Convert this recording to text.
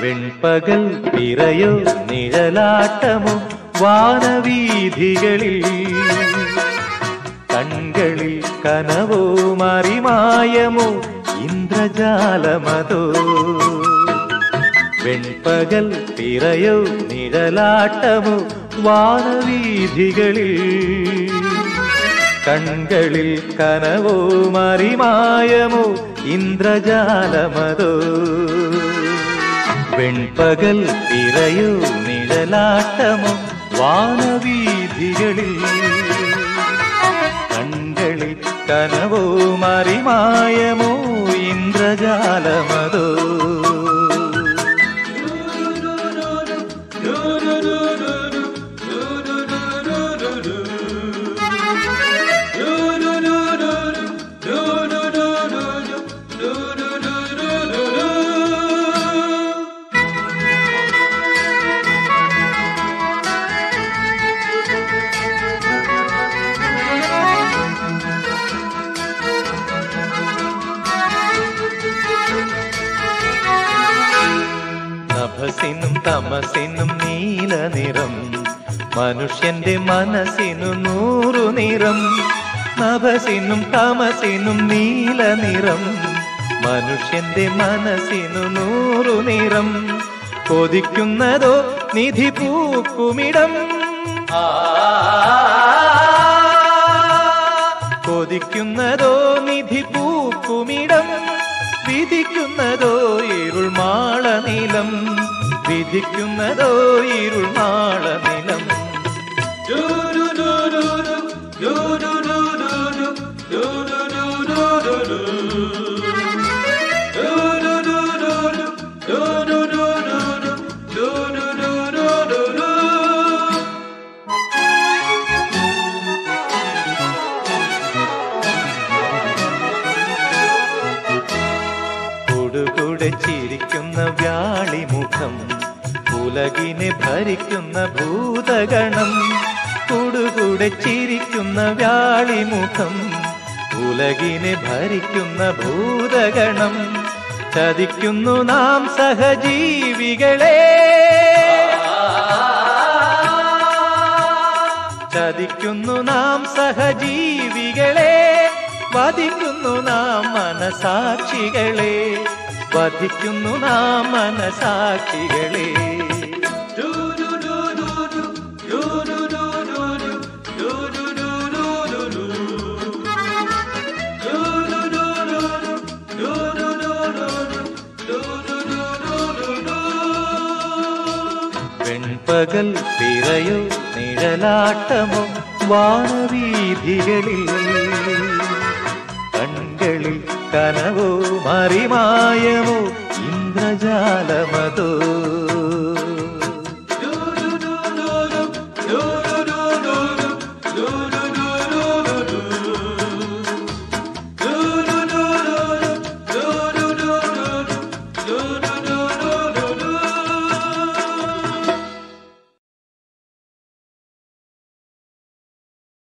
വെൺപകൽ പിറയോ നിഴലാട്ടമോ വാനവീഥികളിൽ, കൺകളിൽ കനവോ മറിമായമോ ഇന്ദ്രജാലമതോ. വെൺപകൽ പിറയോ നിഴലാട്ടമോ വാനവീഥികളിൽ, കൺകളിൽ കനവോ മറിമായമോ ഇന്ദ്രജാലമതോ. വെൺപകൽ പിറയോ നിഴലാട്ടമോ വാനവീഥികളിൽ, കൺകളിൽ കനവോ മറിമായമോ ഇന്ദ്രജാലമതോ. നഭസിനും തമസിനും നീല നിറം, മനുഷ്യന്റെ മനസ്സിനു 100 നിറം. നഭസിനും തമസിനും നീല നിറം, മനുഷ്യന്റെ മനസ്സിനു 100 നിറം. കൊതിക്കുന്നതോ നിധി പൂക്കുമിടം, കൊതിക്കുന്നതോ നിധി പൂക്കുമിടം. വിധിക്കുന്നതോ ഇരുൾ മാളനിലം, വിധിക്കുന്നതോ ഇരുൾ മാളനിലം. കൂടുകൂടെ ചിരിക്കുന്ന വ്യാളിമുഖം, ഉലകിനെ ഭരിക്കുന്ന ഭൂതഗണം. കൂടുകൂടെ ചിരിക്കുന്ന വ്യാളിമുഖം, ഉലകിനെ ഭരിക്കുന്ന ഭൂതഗണം. ചതിക്കുന്നു നാം സഹജീവികളെ, ചതിക്കുന്നു നാം സഹജീവികളെ. വധിക്കുന്നു നാം മനസാക്ഷികളെ, വധിക്കുന്നു നാം മനസാക്ഷികളെ. വെൺപകൽ പിറയോ നിഴലാട്ടമോ വാനവീഥികളിൽ, കൺകളിൽ കനവോ മറിമായമോ ഇന്ദ്രജാലമതോ.